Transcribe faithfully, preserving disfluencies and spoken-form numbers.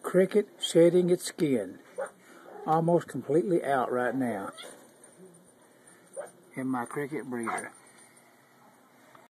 cricket shedding its skin, almost completely out right now in my cricket breeder.